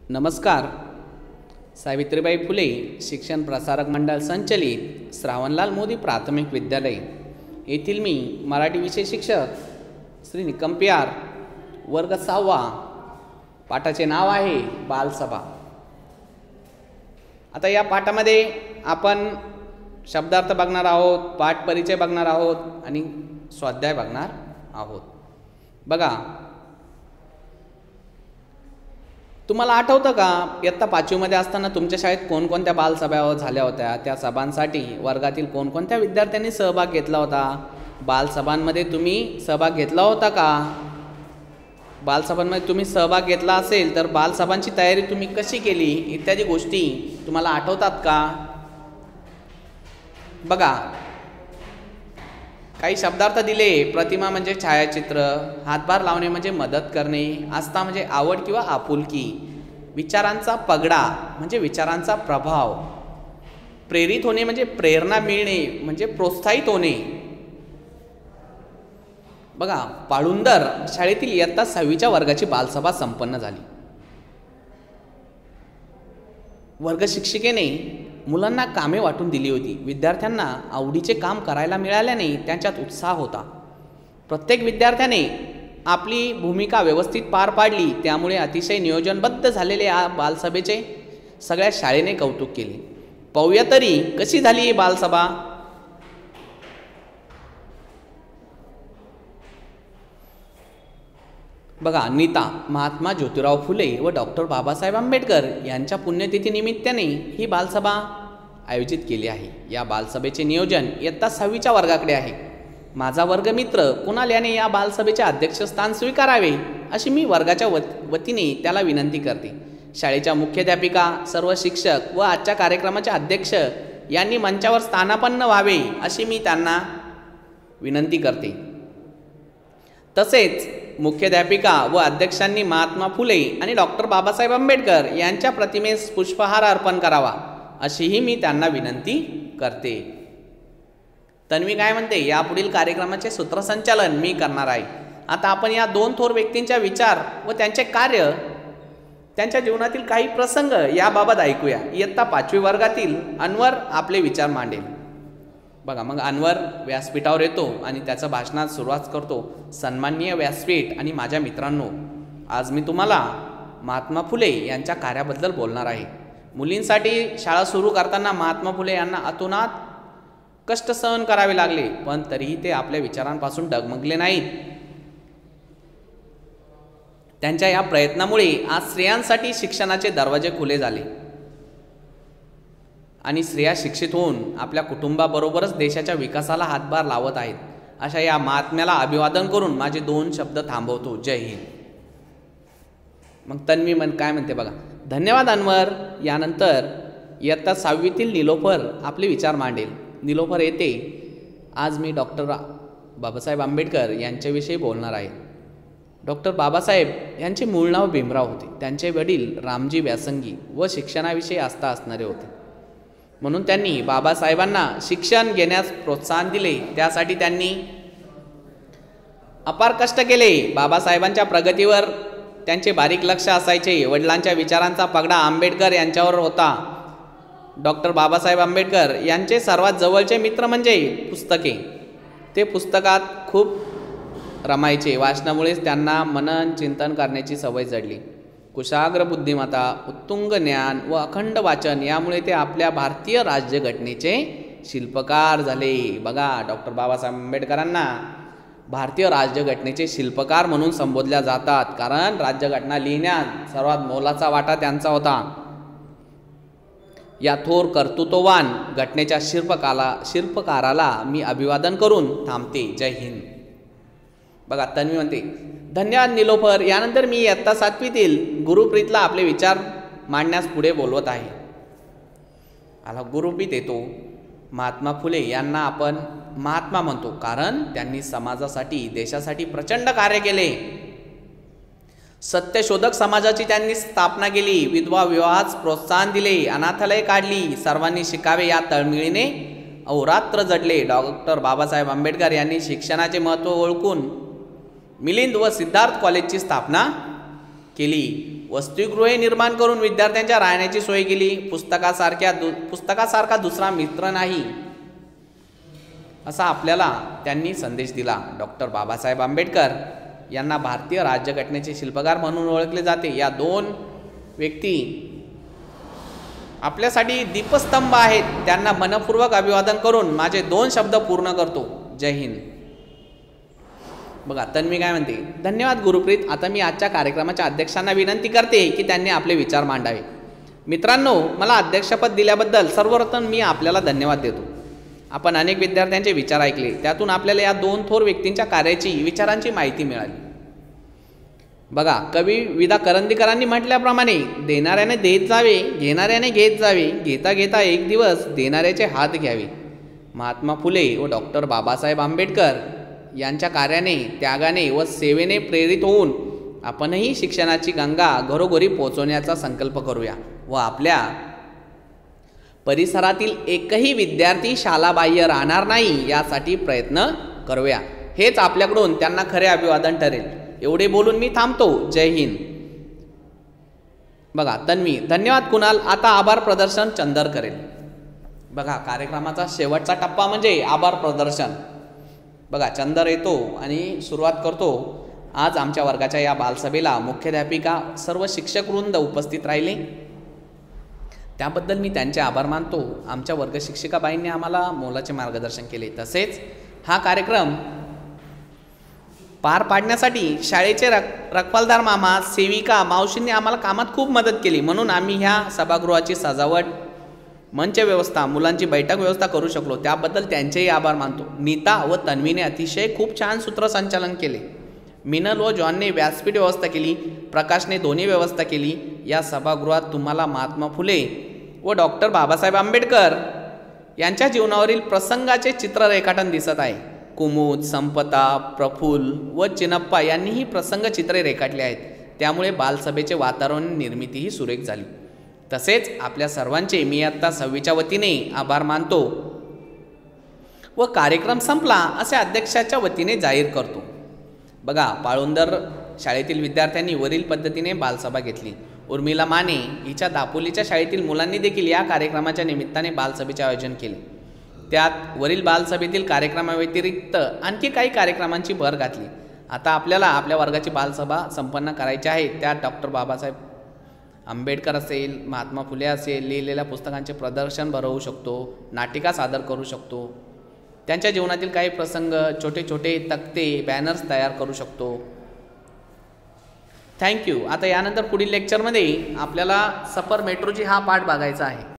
नमस्कार. सावित्रीबाई फुले शिक्षण प्रसारक मंडळ संचलित श्रावणलाल मोदी प्राथमिक विद्यालय येथील मी मराठी विषय शिक्षक श्री निकम PR, वर्ग 6वा. पाठाचे नाव आहे बालसभा. आता या पाठामध्ये आपण शब्दार्थ बघणार आहोत, पाठ परिचय बघणार आहोत आणि स्वाध्याय बघणार आहोत. बघा, तुम्हाला आठवतं का इयत्ता 5वीमध्ये असताना तुमच्या शाळेत कोणकोणत्या बालसभा झाल्या होत्या? त्या सभांसाठी वर्गातील कोणकोणत्या विद्यार्थ्यांनी सहभाग घेतला होता? बालसभांमध्ये तुम्ही सहभाग घेतला होता का? बालसभांमध्ये तुम्ही सहभाग घेतला असेल तर बालसभांची तयारी तुम्ही कशी केली इत्यादी गोष्टी तुम्हाला आठवतात का? बघा, काही शब्दार्थ दिले. प्रतिमा म्हणजे छायाचित्र, हातभार लावणे म्हणजे मदत करणे, आस्था म्हणजे आवड किंवा आपुलकी, विचारांचा पगडा म्हणजे विचारांचा प्रभाव, प्रेरित होणे म्हणजे प्रेरणा मिळणे म्हणजे प्रोत्साहित होणे. बघा, पाळुंदर शाळेतील इयत्ता 6वीच्या वर्गाची बालसभा संपन्न झाली. वर्ग शिक्षिकेने मुलांना कामे वाटून दिली होती. विद्यार्थ्यांना आवडीचे काम करायला मिळाल्याने त्यांच्यात उत्साह होता. प्रत्येक विद्यार्थ्याने आपली भूमिका व्यवस्थित पार पाडली. त्यामुळे अतिशय नियोजनबद्ध झालेले या बालसभेचे सगळ्या शाळेने कौतुक केले. पाहूया तरी कशी झाली ही बालसभा. बघा, नीता महात्मा ज्योतिराव फुले व डॉक्टर बाबासाहेब आंबेडकर यांच्या पुण्यतिथीनिमित्ताने ही बालसभा आयोजित केली आहे. या बालसभेचे नियोजन इयत्ता 6वीच्या वर्गाकडे आहे. माझा वर्गमित्र कुणाल याने या बालसभेचे अध्यक्षस्थान स्वीकारावे अशी मी वर्गाच्या वतीने त्याला विनंती करते. शाळेच्या मुख्याध्यापिका, सर्व शिक्षक व आजच्या कार्यक्रमाचे अध्यक्ष यांनी मंचावर स्थानापन्न व्हावे अशी मी त्यांना विनंती करते. तसेच मुख्याध्यापिका व अध्यक्षांनी महात्मा फुले आणि डॉक्टर बाबासाहेब आंबेडकर यांच्या प्रतिमेस पुष्पहार अर्पण करावा अशीही मी त्यांना विनंती करते. तन्वी काय म्हणते, यापुढील कार्यक्रमाचे सूत्रसंचालन मी करणार आहे. आता आपण या 2 थोर व्यक्तींच्या विचार व त्यांचे कार्य, त्यांच्या जीवनातील काही प्रसंग याबाबत ऐकूया. इयत्ता 5वी वर्गातील अनवर आपले विचार मांडेल. बघा, मग अनवर व्यासपीठावर येतो आणि त्याचं भाषणात सुरुवात करतो. सन्माननीय व्यासपीठ आणि माझ्या मित्रांनो, आज मी तुम्हाला महात्मा फुले यांच्या कार्याबद्दल बोलणार आहे. मुलींसाठी शाळा सुरू करताना महात्मा फुले यांना अतोनात कष्ट सहन करावे लागले, पण तरीही ते आपल्या विचारांपासून डगमगले नाहीत. त्यांच्या या प्रयत्नामुळे आज स्त्रियांसाठी शिक्षणाचे दरवाजे खुले झाले आणि स्त्रिया शिक्षित होऊन आपल्या कुटुंबाबरोबरच देशाच्या विकासाला हातभार लावत आहेत. अशा या महात्म्याला अभिवादन करून माझे 2 शब्द थांबवतो. जय हिंद. मग तन्वी काय म्हणते बघा. धन्यवाद अनवर. यानंतर इयत्ता 6वीतील निलोफर आपले विचार मांडेल. निलोफर येते, आज मी डॉक्टर बाबासाहेब आंबेडकर यांच्याविषयी बोलणार आहे. डॉक्टर बाबासाहेब यांचे मूळ नाव भीमराव होते. त्यांचे वडील रामजी व्यासंगी व शिक्षणाविषयी आस्था असणारे होते. म्हणून त्यांनी बाबासाहेबांना शिक्षण घेण्यास प्रोत्साहन दिले. त्यासाठी त्यांनी अपार कष्ट केले. बाबासाहेबांच्या प्रगतीवर त्यांचे बारीक लक्ष असायचे. वडिलांच्या विचारांचा पगडा आंबेडकर यांच्यावर होता. डॉक्टर बाबासाहेब आंबेडकर यांचे सर्वात जवळचे मित्र म्हणजे पुस्तके. ते पुस्तकात खूप रमायचे. वाचनामुळेच त्यांना मनन चिंतन करण्याची सवय जडली. कुशाग्र बुद्धिमत्ता, उत्तुंग ज्ञान व अखंड वाचन यामुळे ते आपल्या भारतीय राज्यघटनेचे शिल्पकार झाले. बघा, डॉक्टर बाबासाहेब आंबेडकरांना भारतीय राज्यघटनेचे शिल्पकार म्हणून संबोधल्या जातात, कारण राज्यघटना लिहिण्यात सर्वात मोलाचा वाटा त्यांचा होता. या थोर कर्तृत्ववान घटनेच्या शिल्पकाराला मी अभिवादन करून थांबते. जय हिंद. बघा, तन्वी म्हणते, धन्यवाद निलोफर. यानंतर मी इयत्ता 7वीतील गुरुप्रीतला आपले विचार मांडण्यास पुढे बोलवत आहे. आता गुरुप्रीत येतो. महात्मा फुले यांना आपण महात्मा म्हणतो कारण त्यांनी समाजासाठी, देशासाठी प्रचंड कार्य केले. सत्यशोधक समाजाची त्यांनी स्थापना केली. विधवा विवाहास प्रोत्साहन दिले. अनाथालय काढली. सर्वांनी शिकावे या तळमळीने अहोरात्र जडले. डॉक्टर बाबासाहेब आंबेडकर यांनी शिक्षणाचे महत्त्व ओळखून मिलिंद व सिद्धार्थ कॉलेजची स्थापना केली. वसतिगृहे निर्माण करून विद्यार्थ्यांच्या राहण्याची सोय केली. पुस्तकासारखा दुसरा मित्र नाही असा आपल्याला त्यांनी संदेश दिला. डॉक्टर बाबासाहेब आंबेडकर यांना भारतीय राज्यघटनेचे शिल्पकार म्हणून ओळखले जाते. या दोन व्यक्ती आपल्यासाठी दीपस्तंभ आहेत. त्यांना मनपूर्वक अभिवादन करून माझे 2 शब्द पूर्ण करतो. जय हिंद. बघा तन्वी काय म्हणते, धन्यवाद गुरुप्रीत. आता मी आजच्या कार्यक्रमाच्या अध्यक्षांना विनंती करते की त्यांनी आपले विचार मांडावे. मित्रांनो, मला अध्यक्षपद दिल्याबद्दल सर्वप्रथम मी आपल्याला धन्यवाद देतो. आपण अनेक विद्यार्थ्यांचे विचार ऐकले, त्यातून आपल्याला या 2 थोर व्यक्तींच्या कार्याची विचारांची माहिती मिळाली. बघा, कवी विदा करंदीकरांनी म्हटल्याप्रमाणे देणाऱ्याने देत जावे, घेणाऱ्याने घेत जावे, घेता घेता एक दिवस देणाऱ्याचे हात घ्यावे. महात्मा फुले व डॉक्टर बाबासाहेब आंबेडकर यांच्या कार्याने, त्यागाने व सेवेने प्रेरित होऊन आपणही शिक्षणाची गंगा घरोघरी पोहोचवण्याचा संकल्प करूया व आपल्या परिसरातील एकही विद्यार्थी शालाबाह्य राहणार नाही यासाठी प्रयत्न करूया. हेच आपल्याकडून त्यांना खरे अभिवादन ठरेल. एवढे बोलून मी थांबतो. जय हिंद. बघा तन्वी, धन्यवाद कुणाल. आता आभार प्रदर्शन चंदर करेल. बघा, कार्यक्रमाचा शेवटचा टप्पा म्हणजे आभार प्रदर्शन. बघा, चंदर येतो आणि सुरुवात करतो. आज आमच्या वर्गाच्या या बालसभेला मुख्याध्यापिका, सर्व शिक्षकवृंद उपस्थित राहिले, त्याबद्दल मी त्यांचे आभार मानतो. आमच्या वर्ग शिक्षिकाबाईंनी आम्हाला मोलाचे मार्गदर्शन केले. तसेच हा कार्यक्रम पार पाडण्यासाठी शाळेचे रखवालदार मामा, सेविका, मावशींनी आम्हाला कामात खूप मदत केली. म्हणून आम्ही ह्या सभागृहाची सजावट, मंच व्यवस्था, मुलांची बैठक व्यवस्था करू शकलो. त्याबद्दल त्यांचेही आभार मानतो. नीता व तन्वीने अतिशय खूप छान सूत्रसंचालन केले. मिनल व जॉनने व्यासपीठ व्यवस्था केली. प्रकाशने ध्वनी व्यवस्था केली. या सभागृहात तुम्हाला महात्मा फुले व डॉक्टर बाबासाहेब आंबेडकर यांच्या जीवनावरील प्रसंगाचे चित्र रेखाटन दिसत आहे. कुमुद, संपता, प्रफुल्ल व चिनप्पा यांनीही प्रसंग चित्रे रेखाटले आहेत. त्यामुळे बालसभेचे वातावरण निर्मितीही सुरेख झाली. तसेच आपल्या सर्वांचे मी आत्ता 6वीच्या वतीने आभार मानतो व कार्यक्रम संपला असे अध्यक्षाच्या वतीने जाहीर करतो. बघा, पाळुंदर शाळेतील विद्यार्थ्यांनी वरील पद्धतीने बालसभा घेतली. उर्मिला माने हिच्या दापोलीच्या शाळेतील मुलांनी देखील या कार्यक्रमाच्या निमित्ताने बालसभेचे आयोजन केले. त्यात वरील बालसभेतील कार्यक्रमाव्यतिरिक्त आणखी काही कार्यक्रमांची भर घातली. आता आपल्याला आपल्या वर्गाची बालसभा संपन्न करायची आहे. त्यात डॉक्टर बाबासाहेब आंबेडकर असेल, महात्मा फुले असेल, लिहिलेल्या पुस्तकांचे प्रदर्शन भरवू शकतो, नाटिका सादर करू शकतो, त्यांच्या जीवनातील काही प्रसंग, छोटे छोटे तक्ते, बॅनर्स तयार करू शकतो. थँक्यू. आता यानंतर पुढील लेक्चरमध्ये आपल्याला सफर मेट्रोची हा पाठ बघायचा आहे.